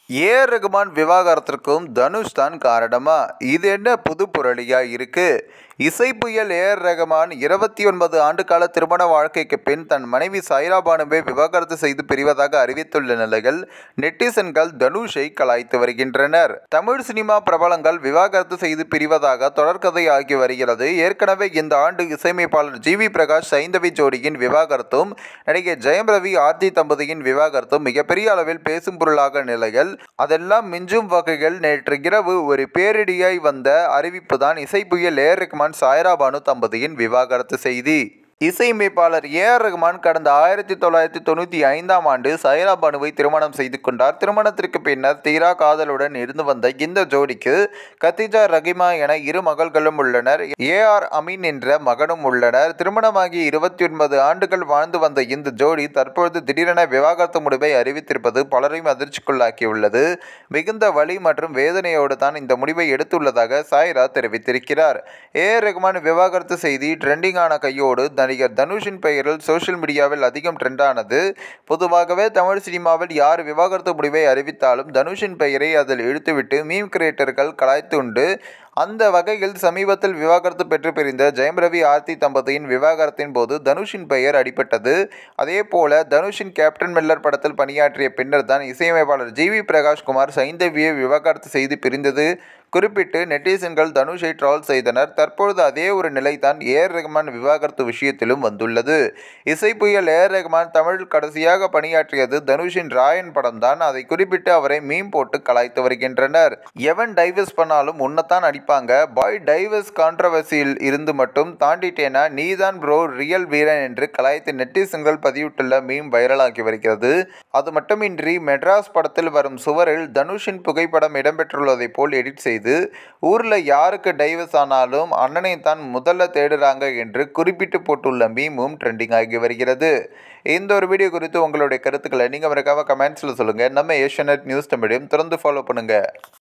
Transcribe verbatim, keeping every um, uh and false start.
ஏ R Rahman விவாகரத்திற்கும் தனுஷ் தான் காரணமா? இது என்ன புது புரளியா இருக்கு? இசை புயல் ஏ ஆர் ரகுமான் இருபத்தி ஒன்பது ஆண்டு கால திருமண வாழ்க்கைக்கு பின் தன் மனைவி சாய்ரா பானுவை விவாகரத்து செய்து பிரிவதாக அறிவித்துள்ள நிலையில் நெட்டிசன்கள் தனுஷை கலாய்த்து வருகின்றனர். தமிழ் சினிமா பிரபலங்கள் விவாகரத்து செய்து பிரிவதாக தொடர்கதையாகி வருகிறது. ஏற்கனவே இந்த ஆண்டு இசையமைப்பாளர் ஜி வி பிரகாஷ் சைந்தவி ஜோடியின் விவாகரத்தும் நடிகை ஜெயம் ரவி ஆர்த்தி தம்பதியின் விவாகரத்தும் மிகப்பெரிய அளவில் பேசும் பொருளாக நிலையில் அதெல்லாம் மிஞ்சும் வகையில் நேற்று இரவு ஒரு பேரிடியாய் வந்த அறிவிப்பு தான் இசை புயல் ஏ ஆர் ரகுமான் சாய்ரா பானு தம்பதியின் விவாகரத்து செய்தி. இசையமைப்பாளர் ஏ ஆர் ரகுமான் கடந்த ஆயிரத்தி தொள்ளாயிரத்தி தொண்ணூற்றி ஐந்தாம் ஆண்டு சாய்ரா பானுவை திருமணம் செய்து கொண்டார். திருமணத்திற்கு பின்னர் தீரா காதலுடன் இருந்து வந்த இந்த ஜோடிக்கு கத்திஜா ரஹிமா என இரு மகள்களும் உள்ளனர். ஏ ஆர் அமீன் என்ற மகனும் உள்ளனர். திருமணமாகி இருபத்தி ஒன்பது ஆண்டுகள் வாழ்ந்து வந்த இந்த ஜோடி தற்பொழுது திடீரென விவாகரத்து முடிவை அறிவித்திருப்பது பலரையும் அதிர்ச்சிக்குள்ளாக்கியுள்ளது. மிகுந்த வலி மற்றும் வேதனையோடு தான் இந்த முடிவை எடுத்துள்ளதாக சாய்ரா தெரிவித்திருக்கிறார். ஏ ஆர் ரகுமான் விவாகரத்து செய்தி ட்ரெண்டிங் ஆன கையோடு நடிகர் தனுஷின் பெயரில் சோஷியல் மீடியாவில் அதிகம் ட்ரெண்டானது. பொதுவாகவே தமிழ் சினிமாவில் யார் விவாகரத்து முடிவை அறிவித்தாலும் தனுஷின் பெயரை அதில் இழுத்துவிட்டு மீம் கிரியேட்டர்கள் கலாய்த்துண்டு. அந்த வகையில் சமீபத்தில் விவாகரத்து பெற்று பிரிந்த ஜெயம் ரவி ஆர்த்தி தம்பதியின் விவாகரத்தின் போது தனுஷின் பெயர் அடிபட்டது. அதே போல தனுஷின் கேப்டன் மில்லர் படத்தில் பணியாற்றிய பின்னர் தான் இசையமைப்பாளர் ஜி வி பிரகாஷ் குமார் சைந்தவியை விவாகரத்து செய்து பிரிந்தது குறிப்பிட்டு நெட்டிசன்கள் தனுஷை ட்ரோல் செய்தனர். தற்பொழுது அதே ஒரு நிலைதான் ஏ ஆர் ரகுமான் விவாகரத்து விஷயத்திலும் வந்துள்ளது. இசை புயல் ஏ ஆர் ரகுமான் தமிழில் கடைசியாக பணியாற்றியது தனுஷின் ராயன் படம் தான். அதை குறிப்பிட்டு அவரை மீம் போட்டு கலாய்த்து வருகின்றனர். எவன் டைவர்ஸ் பண்ணாலும் உன்னத்தான் அடிப்பாங்க, பாய் டைவர்ஸ் கான்ட்ரவர்சியில் இருந்து மட்டும் தாண்டிட்டேனா நீதான் ப்ரோ ரியல் வீரன் என்று கலாய்த்து நெட்டிசன்கள் பதிவிட்டுள்ள மீம் வைரலாகி வருகிறது. அது மட்டுமின்றி மெட்ராஸ் படத்தில் வரும் சுவரில் தனுஷின் புகைப்படம் இடம்பெற்றுள்ளதை போல் எடிட் செய்து ஊர்ல யாருக்கு டைவர்ஸ் ஆனாலும் அண்ணனை தான் முதல்ல தேடுறாங்க என்று குறிப்பிட்டு போட்டுள்ள மீமும் ட்ரெண்டிங் ஆகி வருகிறது. இந்த ஒரு வீடியோ குறித்து உங்களுடைய கருத்துக்களை நீங்க மறக்காம கமெண்ட்ஸ்ல சொல்லுங்க. நம்ம ஏஷியநெட் நியூஸ் தமிழையும் தொடர்ந்து ஃபாலோ பண்ணுங்க.